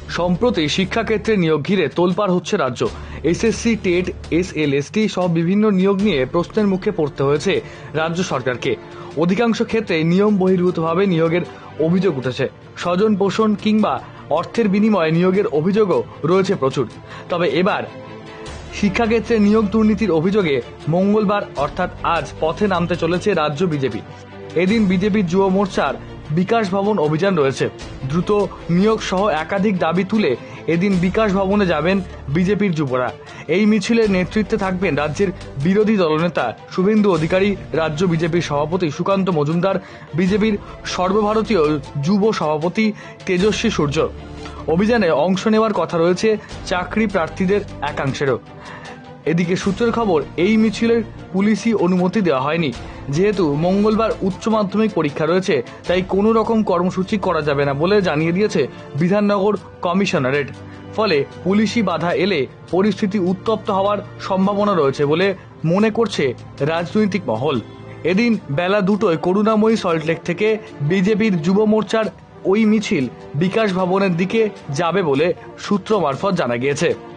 সম্প্রতি শিক্ষাক্ষেত্রে নিয়োগ ঘিরে তোলপাড় হচ্ছে রাজ্য। এসএসসি, টেট, এসএলএসটি সহ বিভিন্ন নিয়োগ নিয়ে প্রশ্নের মুখে পড়তে হয়েছে রাজ্য সরকারকে। অধিকাংশ ক্ষেত্রে নিয়ম বহির্ভূতভাবে নিয়োগের অভিযোগ উঠেছে। স্বজন পোষণ কিংবা অর্থের বিনিময়ে নিয়োগের অভিযোগও রয়েছে প্রচুর। তবে এবার শিক্ষাক্ষেত্রে নিয়োগ দুর্নীতির অভিযোগে মঙ্গলবার অর্থাৎ আজ পথে নামতে চলেছে রাজ্য বিজেপি। এদিন বিজেপির যুব মোর্চার বিকাশ ভবন অভিযান রয়েছে। দ্রুত নিয়োগ সহ একাধিক দাবি তুলে এদিন বিকাশ ভবনে যাবেন বিজেপির যুবরা। এই মিছিলের নেতৃত্বে থাকবেন রাজ্যের বিরোধী দলনেতা শুভেন্দু অধিকারী, রাজ্য বিজেপির সভাপতি সুকান্ত মজুমদার, বিজেপির সর্বভারতীয় যুব সভাপতি তেজস্বী সূর্য। অভিযানে অংশ নেওয়ার কথা রয়েছে চাকরি প্রার্থীদের একাংশেরও। এদিকে সূত্রের খবর, এই মিছিলের পুলিশি অনুমতি দেওয়া হয়নি। যেহেতু মঙ্গলবার উচ্চ মাধ্যমিক পরীক্ষা রয়েছে, তাই কোনো রকম কর্মসূচি করা যাবে না বলে জানিয়ে দিয়েছে বিধাননগর কমিশনারেট। ফলে পুলিশি বাধা এলে পরিস্থিতি উত্তপ্ত হওয়ার সম্ভাবনা রয়েছে বলে মনে করছে রাজনৈতিক মহল। এদিন বেলা 2টায় করুণাময়ী সল্টলেক থেকে বিজেপির যুব মোর্চার ওই মিছিল বিকাশ ভবনের দিকে যাবে বলে সূত্র মারফত জানা গিয়েছে।